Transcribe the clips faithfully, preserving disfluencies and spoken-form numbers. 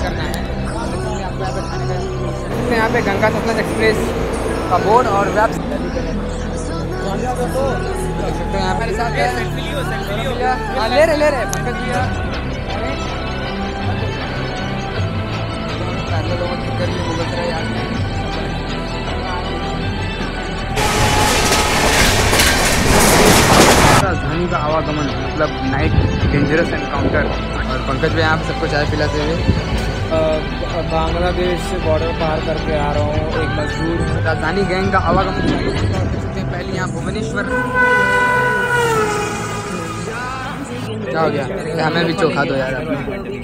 करना है। आपको यहाँ पे खाने का यहाँ पे गंगा सतलज एक्सप्रेस का बोर्ड और वेब देख सकते हैं। यहाँ मेरे साथ है हाँ ले रहे ले रहे पंकज भैया मुगलसराय याद में राजधानी का आवागमन मतलब नाइट डेंजरस एनकाउंटर। और पंकज भाई यहाँ पे सबको चाय पिलाते हुए बांग्लादेश से बॉर्डर पार करके आ रहा हूँ, एक मजदूर। राजधानी गैंग का आवागमन चालू है। पहले यहाँ भुवनेश्वर क्या हो गया, हमें भी चोखा दो यार अपने।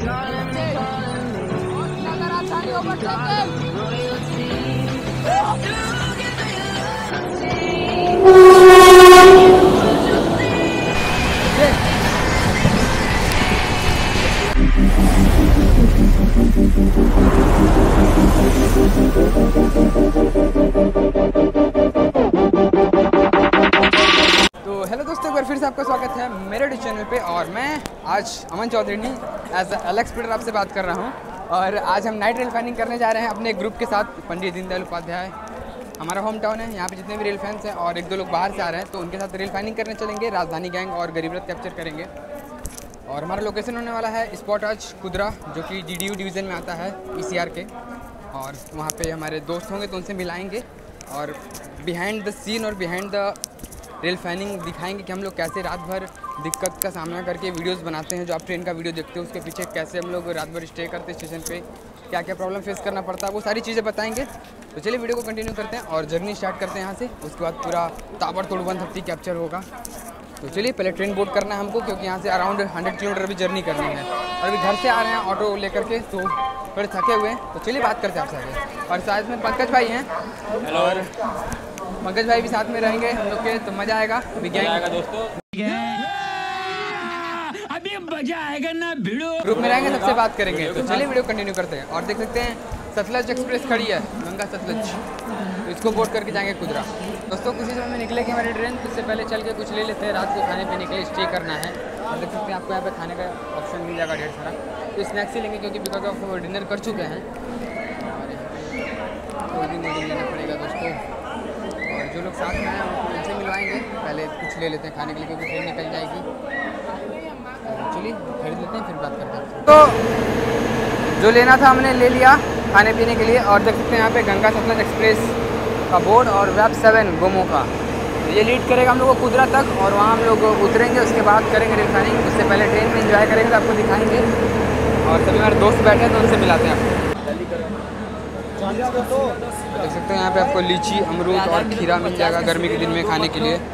तो हेलो दोस्तों, एक बार फिर से आपका स्वागत है मेरे यूट्यूब चैनल पे। और मैं आज Aman Chaudhary as Alex Peter आपसे बात कर रहा हूँ। और आज हम नाइट रेल फैनिंग करने जा रहे हैं अपने ग्रुप के साथ। पंडित दीनदयाल उपाध्याय हमारा होम टाउन है, यहाँ पे जितने भी रेल फैंस हैं और एक दो लोग बाहर से आ रहे हैं तो उनके साथ रेल फैनिंग करने चलेंगे। राजधानी गैंग और गरीब रथ कैप्चर करेंगे। और हमारा लोकेशन होने वाला है स्पॉट आज कुदरा, जो कि जी डी यू डिवीज़न में आता है ई सी आर के। और वहाँ पे हमारे दोस्त होंगे तो उनसे मिलाएंगे और बिहाइंड द सीन और बिहाइंड द रेल फैनिंग दिखाएंगे कि हम लोग कैसे रात भर दिक्कत का सामना करके वीडियोस बनाते हैं। जो आप ट्रेन का वीडियो देखते हो उसके पीछे कैसे हम लोग रात भर स्टे करते हैं स्टेशन पे, क्या क्या प्रॉब्लम फेस करना पड़ता है, वो सारी चीज़ें बताएंगे। तो चलिए वीडियो को कंटिन्यू करते हैं और जर्नी स्टार्ट करते हैं यहाँ से। उसके बाद पूरा ताबड़तोड़ वन थर्टी कैप्चर होगा। तो चलिए पहले ट्रेन बोर्ड करना है हमको, क्योंकि यहाँ से अराउंड हंड्रेड किलोमीटर भी जर्नी करनी है। और अभी घर से आ रहे हैं ऑटो लेकर के, तो थोड़े थके हुए हैं। तो चलिए बात करते हैं आपसे आगे। और साथ में पंकज भाई हैं, और पंकज भाई भी साथ में रहेंगे हम लोग के, तो मज़ा आएगा। मज़ा आएगा दोस्तों, अभी मजा आएगा ना। वीडियो ग्रुप में रहेंगे, सबसे बात करेंगे। तो चलिए वीडियो कंटिन्यू करते हैं। और देख सकते हैं सतलज एक्सप्रेस खड़ी है, गंगा सतलज, तो इसको बोर्ड करके जाएंगे कुदरा। दोस्तों कुछ ही समय में निकलेगी हमारी ट्रेन, तो उससे पहले चल के कुछ ले लेते हैं। रात को खाने पीने के लिए स्टे करना है। और देख सकते हैं आपको यहाँ पे खाने का ऑप्शन मिल जाएगा ढेर सारा। तो स्नैक्स ही लेंगे क्योंकि बिकॉज ऑफ डिनर कर चुके हैं। कोई दिन नहीं लेना पड़ेगा दोस्तों। और जो लोग साथ में आए हैं उनसे मिलवाएंगे। पहले कुछ ले लेते हैं खाने के लिए क्योंकि ट्रेन निकल जाएगी। चलिए खरीद लेते हैं, फिर बात करते हैं। तो जो लेना था हमने ले लिया खाने पीने के लिए। और देख सकते हैं यहाँ पे गंगा सतलज एक्सप्रेस का बोर्ड और वेब सेवन गोमो का, ये लीड करेगा हम लोग को कुदरा तक। और वहाँ हम लोग उतरेंगे, उसके बाद करेंगे रेल फैनिंग। उससे पहले ट्रेन में एंजॉय करेंगे, तो आपको दिखाएंगे। और सभी हमारे दोस्त बैठे हैं तो उनसे मिलाते हैं आपको। देख सकते हैं यहाँ पे आपको लीची, अमरूद और खीरा मिल जाएगा गर्मी के दिन में खाने के लिए।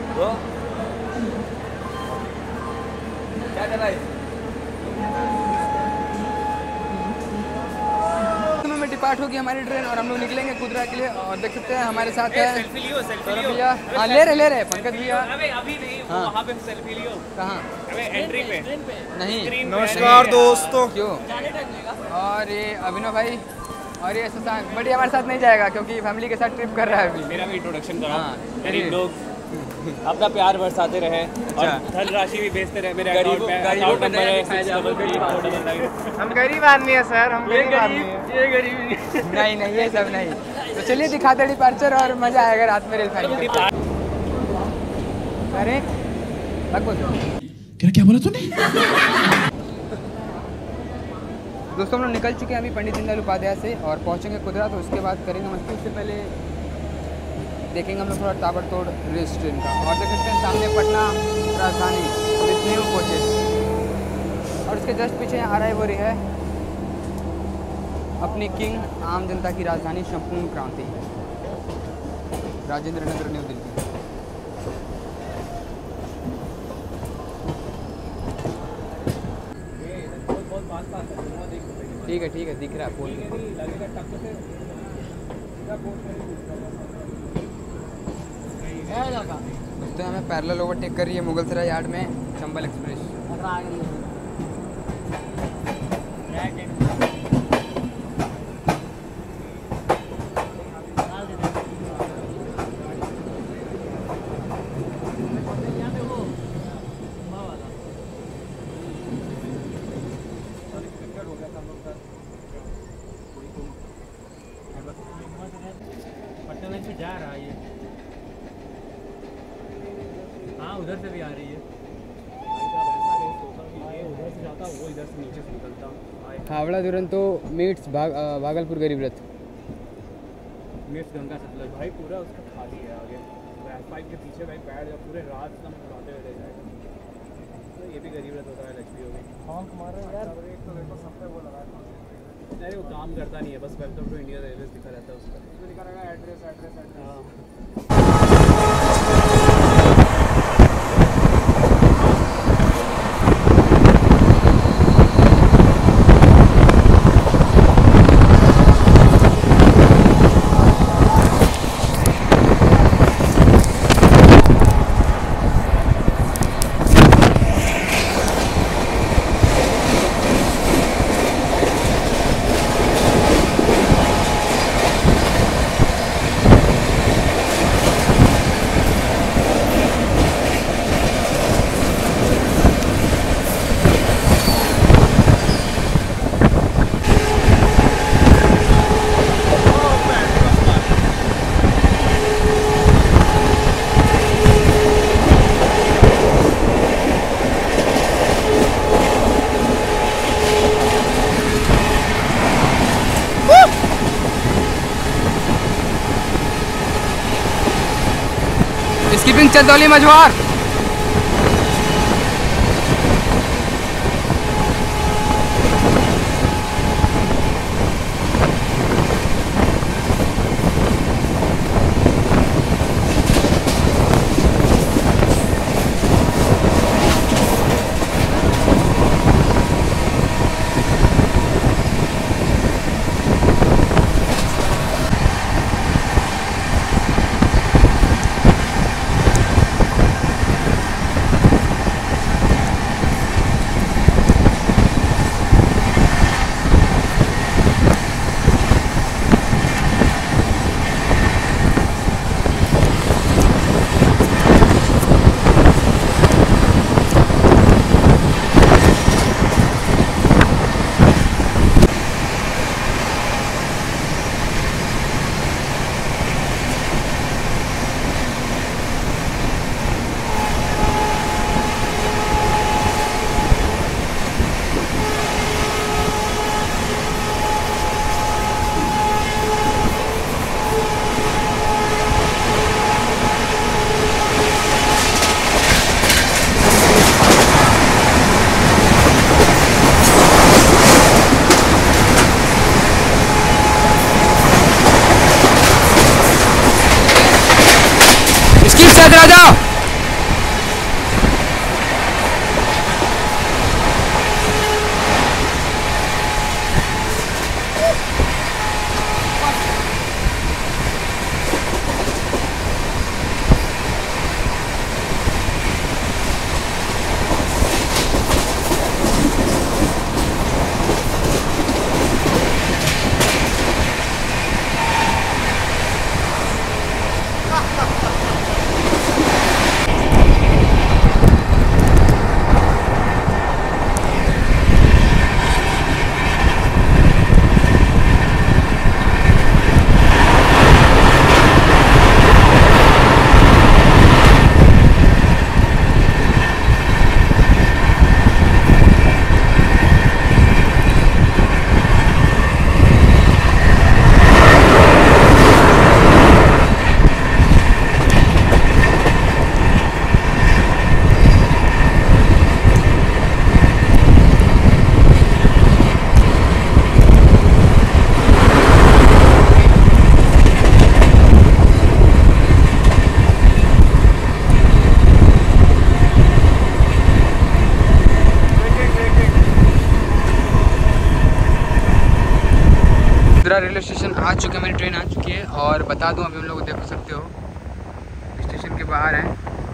डिपार्ट होगी हमारी ट्रेन और हम लोग निकलेंगे कुदरा के लिए। और देख सकते हैं हमारे साथ है भैया, हाँ ले रहे ले रहे पंकज भैया। अभी नहीं, हाँ वहाँ पे सेल्फी लियो। कहाँ? एंट्री पे नहीं। नमस्कार दोस्तों। क्यों? और ये अभिनव भाई और ये शशांक, बट ये हमारे साथ नहीं जाएगा क्योंकि फैमिली के साथ ट्रिप कर रहा है अभी। मेरा भी इंट्रोडक्शन करा। हाँ गरीब लोग अपना प्यार बरसाते रहे और धनराशि भी भेजते रहे मेरे अकाउंट में। अकाउंट नंबर है हम गरीब आदमी है सर, हम गरीब आदमी है। ये गरीब नहीं नहीं ये सब नहीं। तो चलिए दिखाते डिपार्चर और मजा आएगा रात में रेल फैनिंग। अरे क्या बोला तूने? दोस्तों हम लोग निकल चुके हैं अभी पंडित दीनदयाल उपाध्याय से और पहुंचेंगे कुदरा। तो उसके बाद करेंगे मस्ती। उससे पहले देखेंगे हम लोग थोड़ा ताबड़तोड़ रेस ट्रेन का। और देख सकते हैं सामने पटना राजधानी विथ न्यू कोचेस। और उसके जस्ट पीछे आ रहा है वो है अपनी किंग आम जनता की राजधानी संपूर्ण क्रांति, राजेंद्र नगर न्यू दिल्ली। ठीक है ठीक है, दिख रहा है पोल। दोस्तों हमें पैरेलल ओवरटेक कर रही है मुगलसराय यार्ड में चंबल एक्सप्रेस। जा रहा है ये। हाँ उधर से भी आ रही है। उधर से जाता वो इधर से नीचे से निकलता। हावड़ा दुरंतो मीट्स भाग भागलपुर गरीब रथ। मीट्स गंगा सतलज भाई पूरा उसका खाली है आगे। पाइप के पीछे भाई बैठ जा पूरे रात एकदम उड़ाते हुए ले जाएगा। तो ये भी गरीब रथ होता है लक्ष्मी होगी। हॉन्क मार रहा है यार। एक तो देखो सब पे वो लगा है। अरे वो काम करता नहीं है बस वेलकम टू इंडिया रेलवे लिखा रहता है उसका। उसमें लिखा रहेगा एड्रेस एड्रेस एड्रेस। हाँ skipping Chandauli Majhwar. Raja railway station आ चुके हैं, मेरी ट्रेन आ चुकी है और बता दूं अभी हम लोग देख सकते हो स्टेशन के बाहर हैं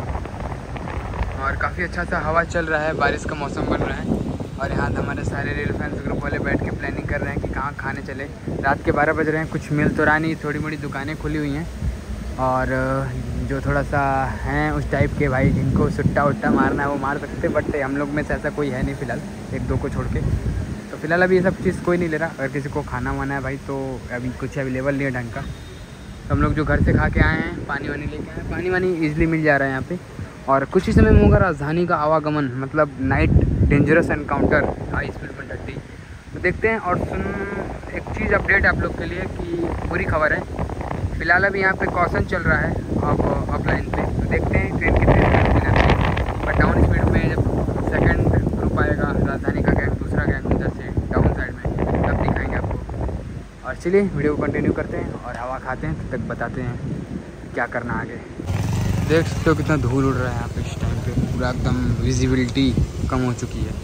और काफ़ी अच्छा सा हवा चल रहा है, बारिश का मौसम बन रहा है और यहाँ हमारे सारे रेल फैंस ग्रुप वाले बैठ के प्लानिंग कर रहे हैं कि कहाँ खाने चले। रात के बारह बज रहे हैं, कुछ मिल तो रहा नहीं, थोड़ी मोड़ी दुकानें खुली हुई हैं और जो थोड़ा सा हैं उस टाइप के भाई जिनको सुट्टा उट्टा मारना है वो मार सकते, बट हम लोग में से ऐसा कोई है नहीं फ़िलहाल, एक दो को छोड़ के। तो फिलहाल अभी ये सब चीज़ कोई नहीं ले रहा। अगर किसी को खाना वाना है भाई तो अभी कुछ अवेलेबल नहीं है ढंग का, हम लोग जो घर से खा के आए हैं, पानी वानी लेके आए हैं, पानी वानी ईजिली मिल जा रहा है यहाँ पे। और कुछ ही समय में होगा राजधानी का आवागमन, मतलब night dangerous encounter high speed में डट्टी। तो देखते हैं। और सुन, एक चीज़ अपडेट आप लोग के लिए कि बुरी खबर है, फिलहाल अभी यहाँ पे कॉशन चल रहा है अब अपलाइन पे। तो देखते हैं ट्रेन कितनी स्पीड में जाती है। बट डाउन स्पीड में जब सेकंड ग्रुप आएगा राजधानी का गैंग, दूसरा गैंग उधर से डाउन साइड में, तब दिखाएंगे आपको। और चलिए वीडियो को कंटिन्यू करते हैं और हवा खाते हैं, तब तक बताते हैं क्या करना आगे। देख सकते हो कितना धूल उड़ रहा है यहाँ पे इस टाइम पे, पूरा एकदम विजिबिलिटी कम हो चुकी है।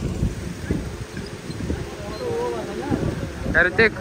ऋतिक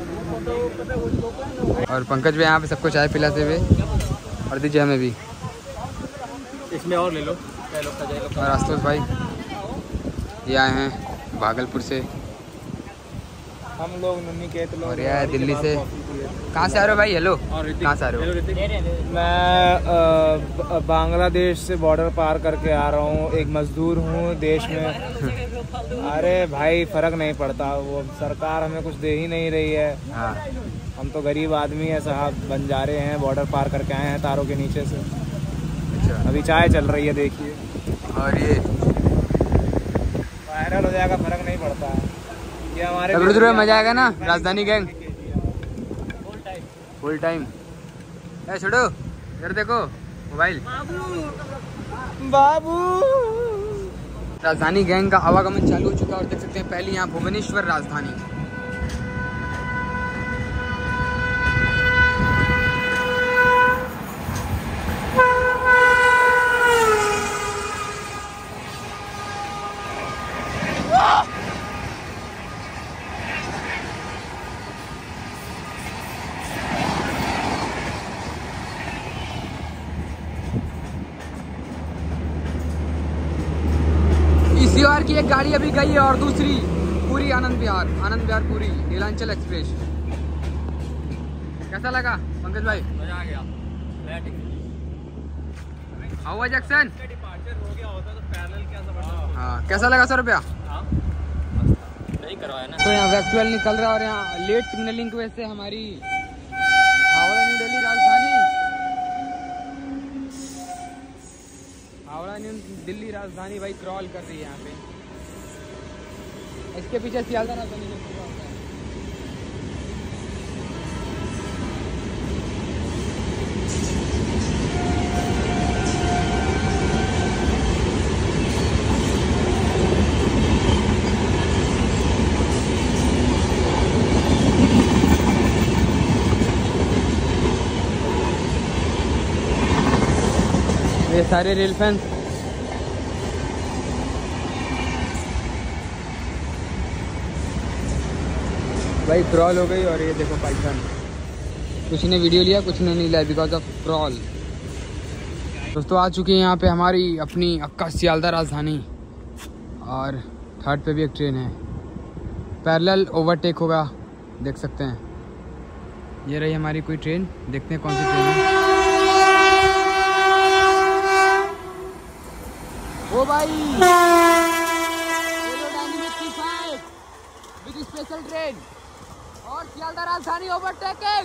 और पंकज भी यहाँ पे सबको चाय पिलाते हुए, और दीजिए हमें भी। इसमें और ले लो। और आशुतोष भाई ये आए हैं भागलपुर से, हम लोग नन्ही केत लोग, और ये आए दिल्ली से। कहाँ से आ रहे हो भाई? हेलो, कहाँ से आ रहे हो? मैं बांग्लादेश से बॉर्डर पार करके आ रहा हूँ। एक मजदूर हूँ देश में। अरे भाई फर्क नहीं पड़ता, वो सरकार हमें कुछ दे ही नहीं रही है। हाँ, हम तो गरीब आदमी है साहब, बंजारे हैं, बॉर्डर पार करके आए हैं तारों के नीचे से। अच्छा, अभी चाय चल रही है देखिए। और ये वायरल हो जाएगा, फर्क नहीं पड़ता है। ये हमारे अब रुद्र मजा आएगा ना राजधानी गैंग फुल टाइम। ए छोड़ो, इधर देखो मोबाइल। बाबू राजधानी गैंग का आवागमन चालू हो चुका है और देख सकते हैं पहली यहाँ भुवनेश्वर राजधानी। इसी की एक गाड़ी अभी गई है और दूसरी पूरी आनंद विहार, आनंद विहार पूरी नीलांचल एक्सप्रेस। कैसा लगा पंकज भाई? मजा आ गया। How was Jackson? डिपार्चर हो गया होता तो पैरेलल क्या जबरदस्त। हाँ, कैसा लगा सौ रुपया? नहीं करवाया ना। तो यहाँ वैक्चुअल निकल रहा है और यहाँ लेट सिग्नलिंग की वजह से हमारी हावड़ा न्यू दिल्ली राजधानी हावड़ा न्यू दिल्ली राजधानी भाई क्रॉल कर रही है यहाँ पे। इसके पीछे सियालदह राजधानी जो पूरा होता है। ये सारे रेल फैंस भाई क्रॉल हो गई। और ये देखो पाइथन, कुछ ने वीडियो लिया, कुछ ने नहीं लिया बिकॉज ऑफ क्रॉल। दोस्तों आ चुकी है यहाँ पे हमारी अपनी अक्का सियालदह राजधानी, और थर्ड पे भी एक ट्रेन है। पैरेलल ओवरटेक होगा, देख सकते हैं। ये रही हमारी कोई ट्रेन, देखते हैं कौन सी ट्रेन है। ओ भाई विद स्पेशल ट्रेन और सियालदह राजधानी ओवरटेकिंग।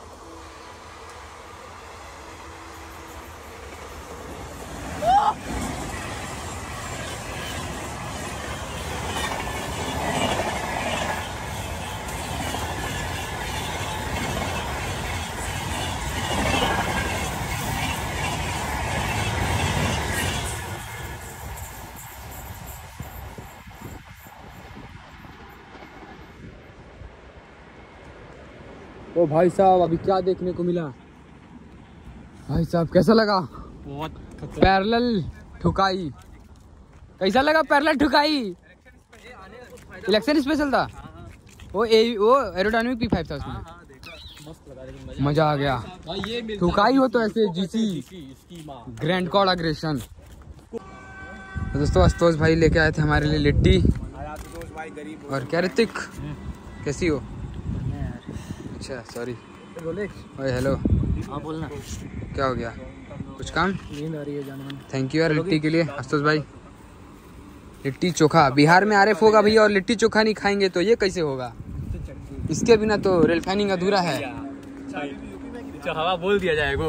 ओ भाई साहब अभी क्या देखने को मिला भाई साहब, कैसा लगा? बहुत पैरेलल ठुकाई। कैसा लगा पैरेलल ठुकाई? इलेक्शन स्पेशल था वो ए वो एरोडायनामिक पी फाइव था उसमें। मजा आ गया। ठुकाई हो तो ऐसे जीसी ग्रैंड कॉड अग्रेशन। तो दोस्तों आशुतोष भाई लेके आए थे हमारे लिए लिट्टी। और क्या ऋतिक कैसी हो? अच्छा सॉरी। ओए हेलो। हाँ बोलना। क्या हो गया? कुछ काम? नींद आ रही है जानवर। थैंक यू यार लिट्टी के लिए आशुतोष भाई। लिट्टी चोखा बिहार में आरएफ होगा भैया, और लिट्टी चोखा नहीं खाएंगे तो ये कैसे होगा? इसके बिना तो रेल फैनिंग अधूरा है। हवा बोल दिया जाएगा।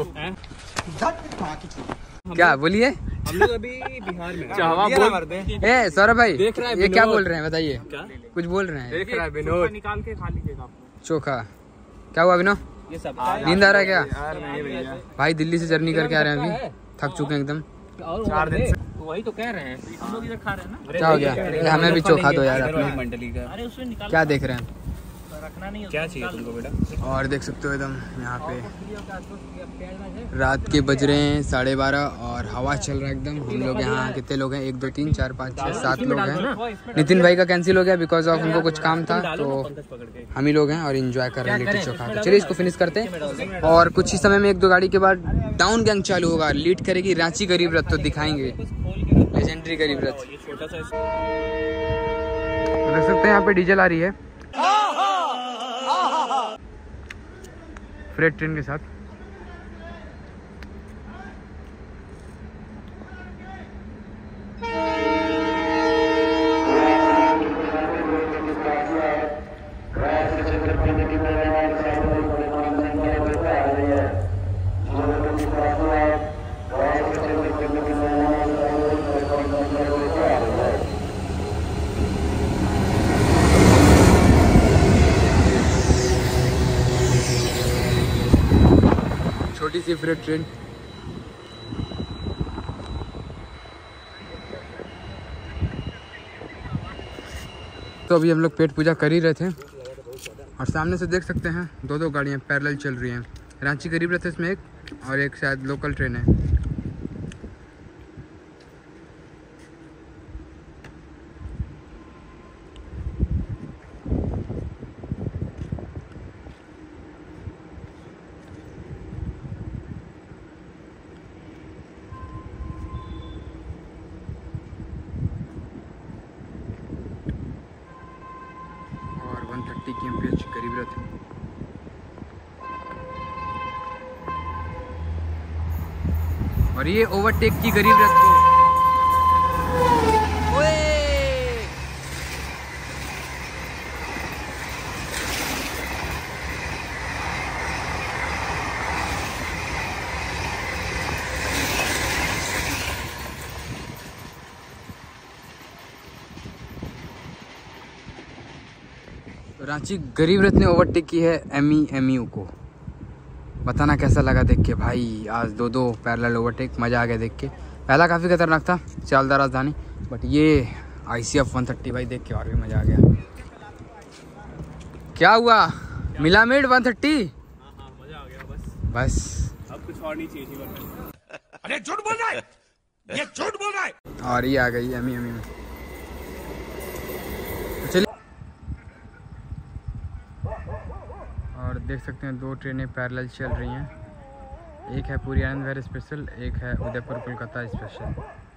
क्या बोलिए? हम लोग अभी बिहार में हवा बोल ए सौरभ भाई देख रहा है ये क्या बोल रहे हैं बताइए? क्या कुछ बोल रहे हैं? देख रहा है विनोद, निकाल के खा लीजिएगा आप। चोखा क्या हुआ विनोद? ये सब नींद आ रहा है क्या? यार नहीं भैया, भाई दिल्ली से जर्नी करके आ रहे हैं, अभी थक चुके हैं एकदम। चार दिन से वही तो कह रहे हैं, हम लोग इधर खा रहे हैं ना। क्या हो गया? ये हमें भी चोखा दो यार अपने मंडली का। अरे उसमें निकाल, क्या देख रहे हैं? रखना नहीं है, क्या चाहिए तुमको बेटा? और देख सकते हो एकदम यहाँ पे रात के बज रहे हैं साढ़े बारह और हवा चल रहा है एकदम। हम लोग यहाँ कितने लोग हैं? एक दो तीन चार पाँच छः सात लोग हैं। नितिन भाई का कैंसिल हो गया बिकॉज ऑफ उनको कुछ काम था, तो हम ही लोग हैं और एंजॉय कर रहे हैं लिट्टी चोखा। तो चलिए इसको फिनिश करते हैं और कुछ ही समय में एक दो गाड़ी के बाद डाउन गैंग चालू होगा। लीड करेगी रांची गरीब रथ, तो दिखाएंगे लेजेंडरी गरीब रथ। देख सकते हैं यहाँ पे डीजल आ रही है फ्रेट ट्रेन के साथ। छोटी सी फ्रेट ट्रेन। तो अभी हम लोग पेट पूजा कर ही रहे थे और सामने से देख सकते हैं दो दो गाड़ियाँ पैरेलल चल रही हैं। रांची गरीब रथ इसमें एक और एक शायद लोकल ट्रेन है। थर्टी की एमपीएच गरीब रथ। और ये ओवरटेक की गरीब रथ को। रांची गरीब रथ ने ओवरटेक की है एमई एमयू को। बताना कैसा लगा देख के भाई। आज दो दो पैरेलल ओवरटेक, मज़ा आ गया देख के। पहला काफ़ी खतरनाक था चालदा राजधानी, बट ये आईसीएफ वन थर्टी भाई देख के और भी मज़ा आ गया। क्या हुआ मिला मिड वन थर्टी? मज़ा आ गया बस बस अब कुछ और नहीं चाहिए जीवन में। अरे झूठ बोल रहा है, ये झूठ बोल रहा है। और ये आ गई एमई एमयू में। चलिए और देख सकते हैं दो ट्रेनें पैरेलल चल रही हैं। एक है पूरी आनंद विहार स्पेशल, एक है उदयपुर कोलकाता स्पेशल।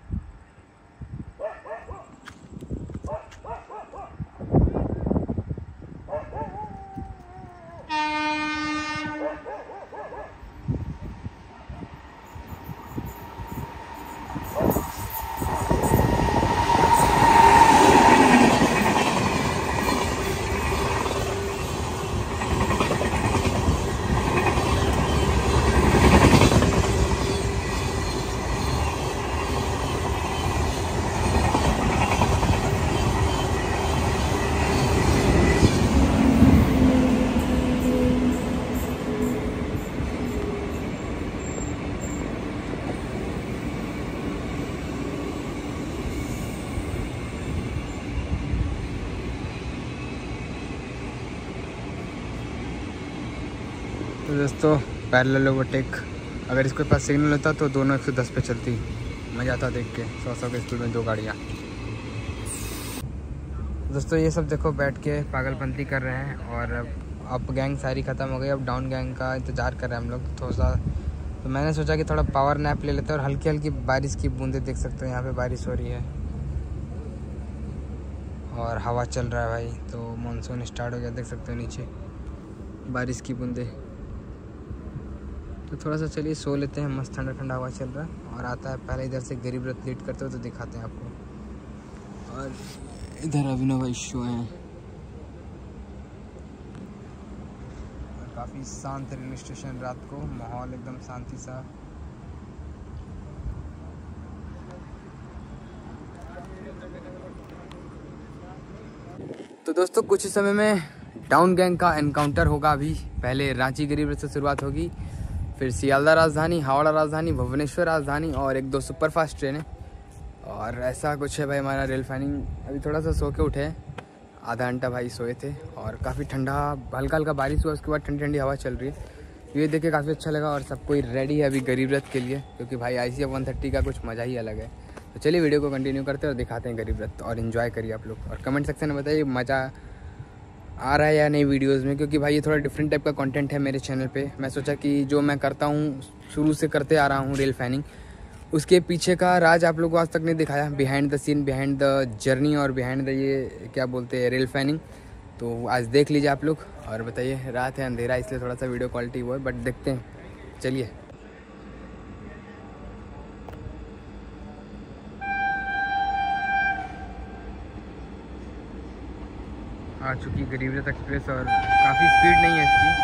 तो दोस्तों पैरेलल ओवरटेक, अगर इसके पास सिग्नल होता तो दोनों एक सौ दस पे चलती। मज़ा आता देख के सौ सौ के स्पीड में दो गाड़ियाँ। दोस्तों ये सब देखो बैठ के पागलपंती कर रहे हैं और अब गैंग सारी ख़त्म हो गई। अब डाउन गैंग का इंतज़ार कर रहे हैं हम लोग थोड़ा सा। तो मैंने सोचा कि थोड़ा पावर नैप ले लेते हैं। और हल्की हल्की बारिश की बूंदें देख सकते हो, यहाँ पे बारिश हो रही है और हवा चल रहा है भाई। तो मानसून स्टार्ट हो गया, देख सकते हो नीचे बारिश की बूंदें। तो थोड़ा सा चलिए सो लेते हैं, मस्त ठंडा ठंडा हवा चल रहा है। और आता है पहले इधर से गरीब रथ लीड करते हो तो दिखाते हैं आपको। और इधर अभिनव भाई शो हैं, काफ़ी शांत रेलवे स्टेशन, रात को माहौल एकदम शांति सा। तो दोस्तों कुछ ही समय में डाउन गैंग का एनकाउंटर होगा। अभी पहले रांची गरीब रथ से शुरुआत होगी, फिर सियालदा राजधानी, हावड़ा राजधानी, भुवनेश्वर राजधानी और एक दो सुपरफास्ट ट्रेनें। और ऐसा कुछ है भाई हमारा रेल फाइनिंग। अभी थोड़ा सा सो के उठे, आधा घंटा भाई सोए थे और काफ़ी ठंडा, हल्का हल्का बारिश हुआ, उसके बाद ठंडी ठंडी हवा चल रही है। ये देख के काफ़ी अच्छा लगा और सब कोई रेडी है अभी गरीब रथ के लिए, क्योंकि भाई I C F one thirty का कुछ मज़ा ही अलग है। तो चलिए वीडियो को कंटिन्यू करते हैं और दिखाते हैं गरीब रथ, और इन्जॉय करिए आप लोग। और कमेंट सेक्शन में बताइए मज़ा आ रहा है या नहीं वीडियोज़ में, क्योंकि भाई ये थोड़ा डिफरेंट टाइप का कंटेंट है मेरे चैनल पे। मैं सोचा कि जो मैं करता हूँ, शुरू से करते आ रहा हूँ रेल फैनिंग, उसके पीछे का राज आप लोगों को आज तक नहीं दिखाया, behind the scene, behind the journey और बिहाइंड द ये क्या बोलते हैं रेल फैनिंग। तो आज देख लीजिए आप लोग और बताइए। रात है, अंधेरा, इसलिए थोड़ा सा वीडियो क्वालिटी वो है, बट देखते हैं। चलिए आ चुकी गरीब रथ एक्सप्रेस और काफ़ी स्पीड नहीं है इसकी।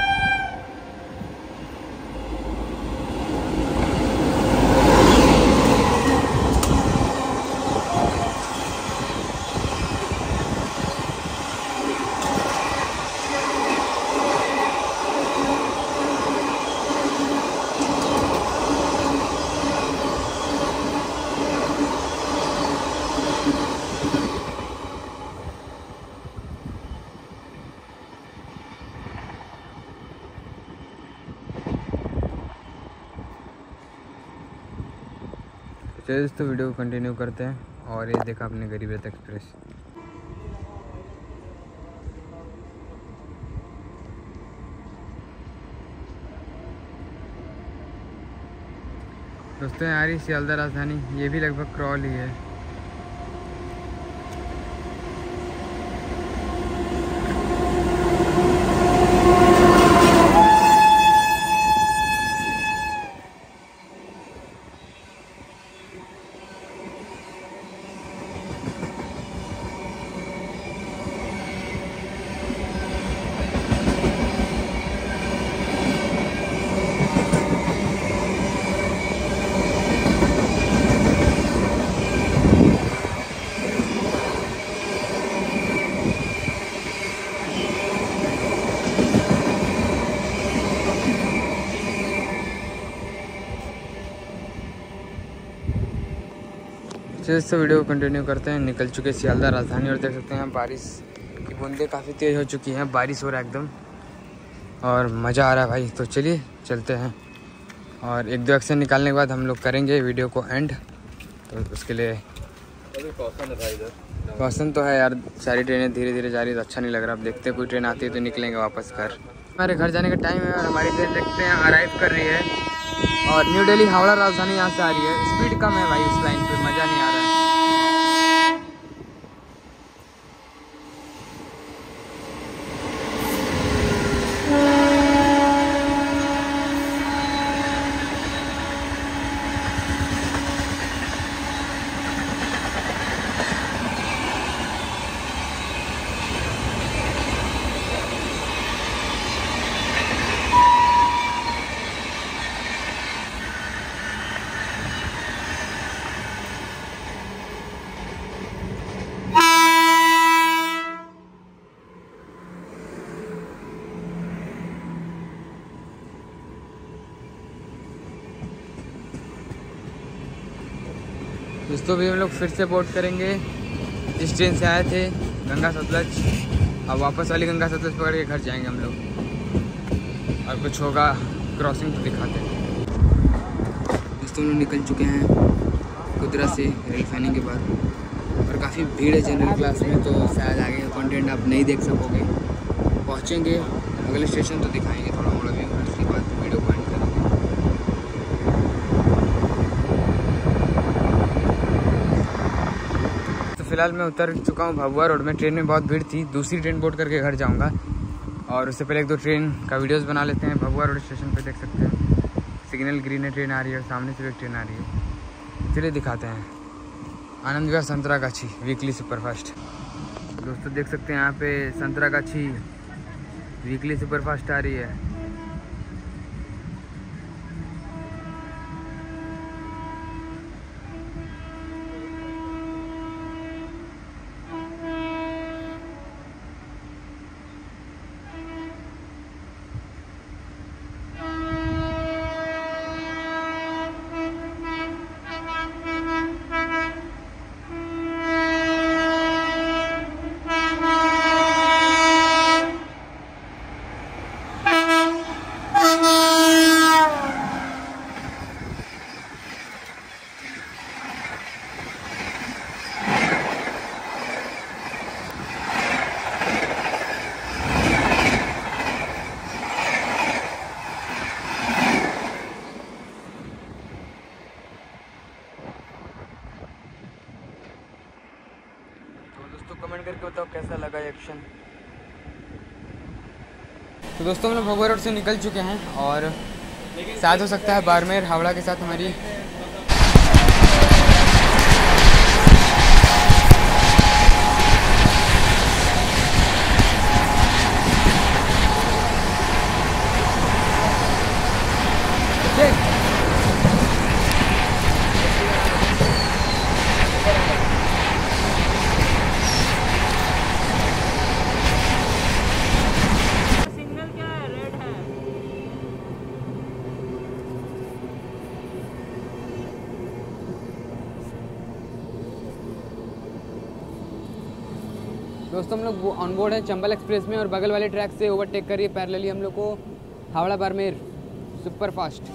चलिए दोस्तों वीडियो को कंटिन्यू करते हैं। और ये देखा आपने गरीब रथ एक्सप्रेस। दोस्तों आ रही सियालदा राजधानी, ये भी लगभग क्रॉल ही है। चलिए दोस्तों वीडियो को कंटिन्यू करते हैं। निकल चुके सियालदा राजधानी और देख सकते हैं बारिश की बूंदें काफ़ी तेज़ हो चुकी हैं, बारिश हो रहा है एकदम और मज़ा आ रहा है भाई। तो चलिए चलते हैं और एक दो एक्शन निकालने के बाद हम लोग करेंगे वीडियो को एंड। तो उसके लिए कॉशन तो है यार, सारी ट्रेनें धीरे धीरे जा रही है तो अच्छा नहीं लग रहा। अब देखते हैं कोई ट्रेन आती है तो निकलेंगे वापस घर। हमारे घर जाने का टाइम है और हमारी ट्रेन देखते हैं अराइव कर रही है और न्यू दिल्ली हावड़ा राजधानी यहाँ से आ रही है। स्पीड कम है भाई उस लाइन पे, मज़ा नहीं आ रहा है। दोस्तों भी हम लोग फिर से बोर्ड करेंगे जिस ट्रेन से आए थे, गंगा सतलज। अब वापस वाली गंगा सतलज पकड़ के घर जाएंगे हम लोग और कुछ होगा क्रॉसिंग तो दिखाते हैं। दोस्तों हम लोग निकल चुके हैं कुदरा से रेल फैनिंग के बाद और काफ़ी भीड़ है जनरल क्लास में, तो शायद आगे का कंटेंट आप नहीं देख सकोगे। पहुँचेंगे अगले स्टेशन तो दिखाएंगे थोड़ा मोड़ा भी, उसके बाद वीडियो को एंड करेंगे। फिलहाल मैं उतर चुका हूँ भभुआ रोड में। ट्रेन में बहुत भीड़ थी, दूसरी ट्रेन बोर्ड करके घर जाऊँगा और उससे पहले एक दो ट्रेन का वीडियोस बना लेते हैं। भभुआ रोड स्टेशन पे देख सकते हैं सिग्नल ग्रीन है, ट्रेन आ रही है और सामने से एक ट्रेन आ रही है। चलिए दिखाते हैं। Anand Vihar Santragachi weekly superfast. दोस्तों देख सकते हैं यहाँ पे संतरागाछी वीकली सुपरफास्ट आ रही है। कमेंट करके बताओ कैसा लगा ये एक्शन। तो दोस्तों हम लोग भगवा रोड से निकल चुके हैं और शायद हो सकता है बाड़मेर हावड़ा के साथ हमारी दोस्तों हम लोग ऑन बोर्ड है चंबल एक्सप्रेस में और बगल वाले ट्रैक से ओवरटेक करिए पैरेलली हम लोग को हावड़ा बाड़मेर सुपर फास्ट।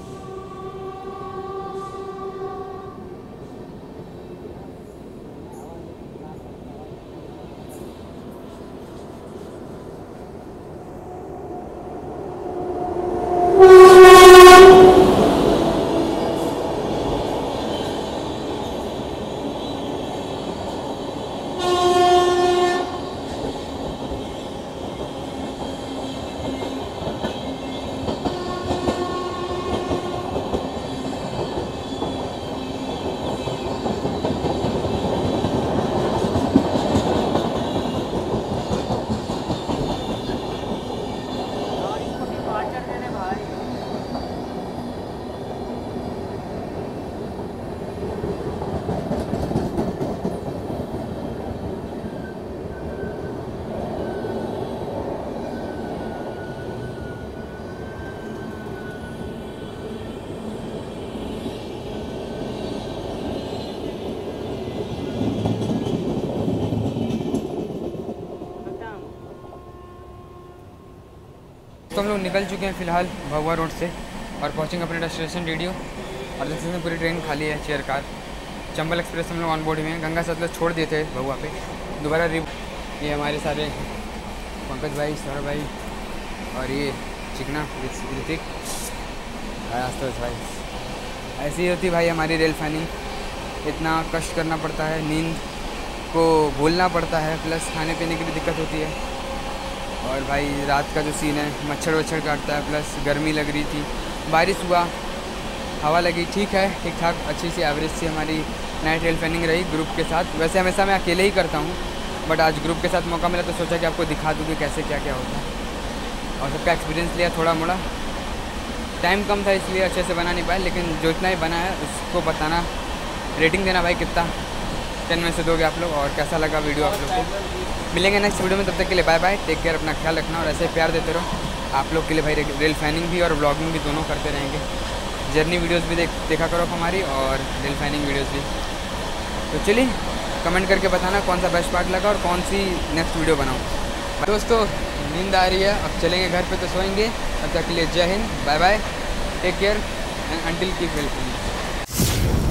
तो हम लोग निकल चुके हैं फ़िलहाल भगवा रोड से और पहुँचेंगे अपने डेस्टिनेशन रेडियो। और डेस्टिनेशन पूरी ट्रेन खाली है, चेयर कार। चंबल एक्सप्रेस हम लोग ऑन बोर्ड में हैं। गंगा सतलज छोड़ दिए थे भगवा पे, दोबारा रिव। ये हमारे सारे पंकज भाई, सौरभ भाई और ये चिकना ऋतिक आस्तोष भाई। ऐसी ही होती भाई हमारी रेल फैनिंग। इतना कष्ट करना पड़ता है, नींद को भूलना पड़ता है, प्लस खाने पीने की भी दिक्कत होती है। और भाई रात का जो सीन है, मच्छर वच्छर काटता है, प्लस गर्मी लग रही थी, बारिश हुआ, हवा लगी, ठीक है, ठीक ठाक अच्छी सी एवरेज सी हमारी नाइट रेल फैनिंग रही ग्रुप के साथ। वैसे हमेशा मैं अकेले ही करता हूँ, बट आज ग्रुप के साथ मौका मिला तो सोचा कि आपको दिखा दूँ कि कैसे क्या क्या होता है। और सबका एक्सपीरियंस लिया थोड़ा मोड़ा। टाइम कम था इसलिए अच्छे से बना नहीं पाए, लेकिन जो इतना ही बना है उसको बताना, रेटिंग देना भाई कितना टेन में से दोगे आप लोग, और कैसा लगा वीडियो आप लोग को। मिलेंगे नेक्स्ट वीडियो में, तब तक के लिए बाय बाय, टेक केयर, अपना ख्याल रखना और ऐसे प्यार देते रहो। आप लोग के लिए भाई रेल फैनिंग भी और ब्लॉगिंग भी दोनों करते रहेंगे। जर्नी वीडियोस भी देख देखा करो हमारी और रेल फैनिंग वीडियोस भी। तो चलिए कमेंट करके बताना कौन सा बेस्ट पार्ट लगा और कौन सी नेक्स्ट वीडियो बनाऊँ। दोस्तों नींद आ रही है, अब चलेंगे घर पे तो सोएंगे। तब तक के लिए Jai Hind, bye bye, take care and until keep well.